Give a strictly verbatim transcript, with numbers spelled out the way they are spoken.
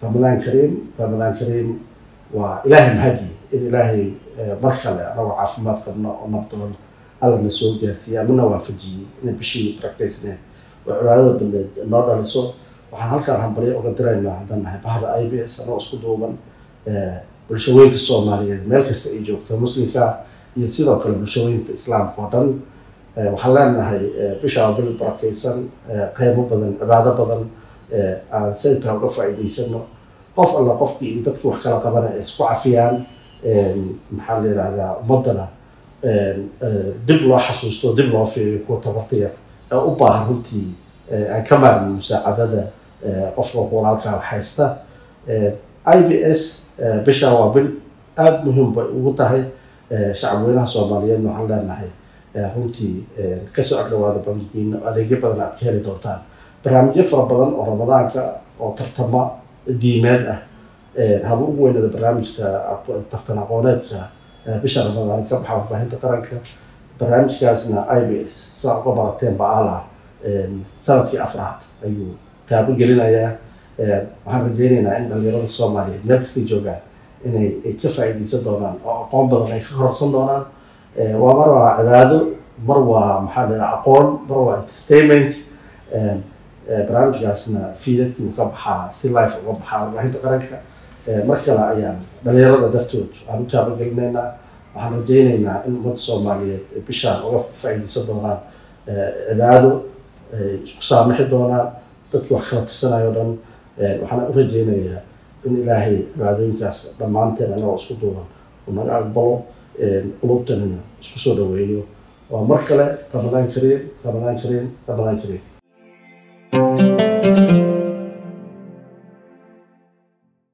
رمضان كريم رمضان كريم وإلهي مهدي إلهي بركله أنا وعافمات قبنا ونبضون على النسوق جالسيا منا وافجي نبشي براكتسنا وعبادة بند النهارده لسه waxaan halkaan hambalyo uga diraynaa haddaan nahay bahda I B S anoo isku duuban bulshooyinka Soomaaliyeed meel kasta ay joogto muslimka iyo sidoo kale bulshooyinka islaamka oo dhan waxaan leenahay bisha bil barakaysan qeybo badan cibaado badan aan sayta uga faa'iideysano qof alla qofkii dadku wax kala qabanay isku cafiyaan maxaa la yiraahdaa ummadana dib loo xasuusto dib loo fiiriyo ku tabartiya u baahan runtii aan ka maarmin musaacadada qofka walaalka haysta I B S bisha waa bil aad muhiim ugu tahay shacabweynaha Soomaaliyeed waxaan leenahay runtii ka soo agdhawaada bangiina adeegyo badan aad ka heli doontaan barnaamijyo fara badan oo ramadaanka oo tartama diimeed ah haba ugu weynada barnaamijka tartan aqooneedka bisha ramadaan ka baxa warbaahinta qaranka barnaamijkaasna I B S saa uga barateen baala sanadkii afraad ayuu taabo gelinayaa waxaan rajaynaynaa in dhalinyarada Soomaaliyeed meel kasta joogaan inay ka faa'iideysan doonaan oo aqoon badan ay ka kororsan doonaan waa mar waa cibaado mar waa maxaa la aqoon mar waa entertainment barnaamijkaasna fiidadkii ka baxaa si live uga baxaa warbaahinta qaranka mar kale ayaan dhalinyarada dartood aan u taabo gelinaynaa waxaan rajaynaynaa in ummadda Soomaaliyeed bishaan uga faa'iideysan doonaan cibaado isku saamaxi doonaan dadka wax kala tirsanayo dhan waxaan u rajaynayaa in ilaahay cibaadooyinkaas dhammaanteen anagoo isku duuban uu naga aqbalo qulubtana isku soo dhaweeyo waa mar kale ramadaan kariim ramadaan kariim ramadaan kariim